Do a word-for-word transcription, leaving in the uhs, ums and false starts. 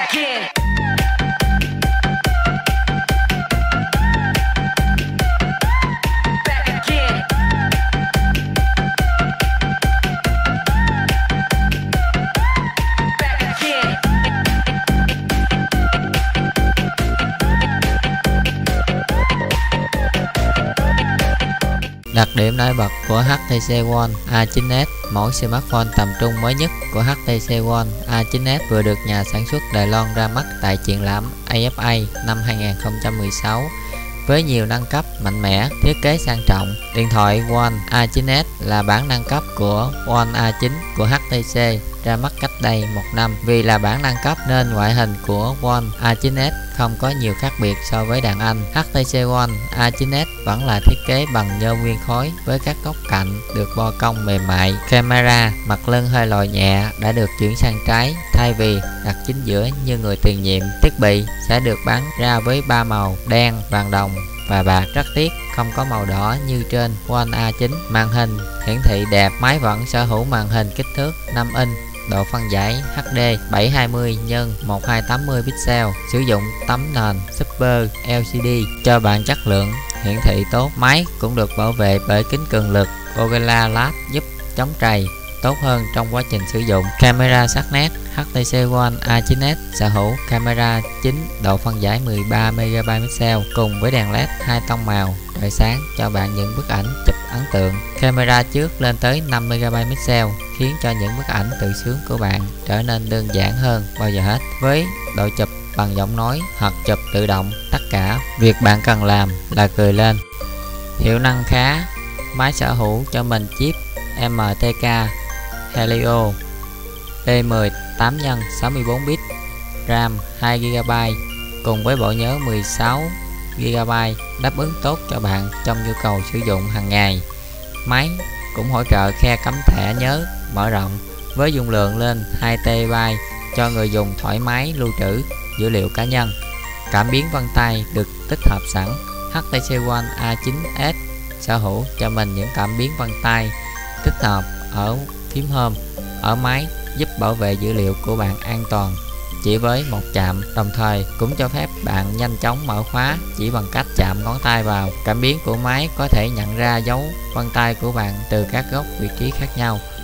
again. Back again. Back again. Đặc điểm nổi bật của hát tê xê One A chín S, mẫu smartphone tầm trung mới nhất của hát tê xê One A chín S vừa được nhà sản xuất Đài Loan ra mắt tại triển lãm a ép a năm hai nghìn không trăm mười sáu. Với nhiều nâng cấp mạnh mẽ, thiết kế sang trọng, điện thoại One A chín S là bản nâng cấp của One A chín của hát tê xê ra mắt cách đây một năm. Vì là bản nâng cấp nên ngoại hình của One A chín S không có nhiều khác biệt so với đàn anh. hát tê xê One A chín S vẫn là thiết kế bằng nhôm nguyên khối với các góc cạnh được bo cong mềm mại. Camera mặt lưng hơi lồi nhẹ đã được chuyển sang trái thay vì đặt chính giữa như người tiền nhiệm. Thiết bị sẽ được bán ra với ba màu đen, vàng đồng và bạc. Rất tiếc không có màu đỏ như trên One A chín. Màn hình hiển thị đẹp, máy vẫn sở hữu màn hình kích thước năm inch, độ phân giải hát đê bảy trăm hai mươi nhân một nghìn hai trăm tám mươi pixel, sử dụng tấm nền Super lờ xê đê cho bạn chất lượng hiển thị tốt. Máy cũng được bảo vệ bởi kính cường lực Gorilla Glass giúp chống trầy tốt hơn trong quá trình sử dụng. Camera sắc nét hát tê xê One A chín S sở hữu camera chính độ phân giải mười ba megapixel cùng với đèn led hai tông màu rọi sáng cho bạn những bức ảnh chụp ấn tượng. Camera trước lên tới năm megapixel khiến cho những bức ảnh tự sướng của bạn trở nên đơn giản hơn bao giờ hết. Với độ chụp bằng giọng nói hoặc chụp tự động, tất cả việc bạn cần làm là cười lên. Hiệu năng khá, máy sở hữu cho mình chip em tê ca Helio E mười tám nhân sáu mươi bốn bit, RAM hai gi ga bai cùng với bộ nhớ mười sáu gi ga bai đáp ứng tốt cho bạn trong nhu cầu sử dụng hàng ngày. Máy cũng hỗ trợ khe cắm thẻ nhớ mở rộng với dung lượng lên hai tê bai cho người dùng thoải mái lưu trữ dữ liệu cá nhân. Cảm biến vân tay được tích hợp sẵn. hát tê xê One A chín S sở hữu cho mình những cảm biến vân tay tích hợp ở phím Home ở máy giúp bảo vệ dữ liệu của bạn an toàn chỉ với một chạm, đồng thời cũng cho phép bạn nhanh chóng mở khóa chỉ bằng cách chạm ngón tay vào. Cảm biến của máy có thể nhận ra dấu vân tay của bạn từ các góc vị trí khác nhau.